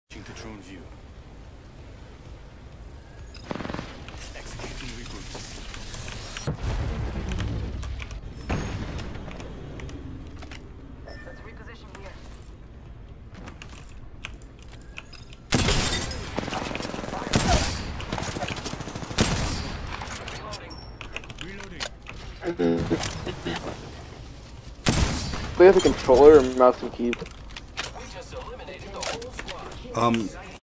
To drone view. Executing reboot. Let's reposition here. Reloading. We have a controller or mouse and keys. We just eliminated the whole squad.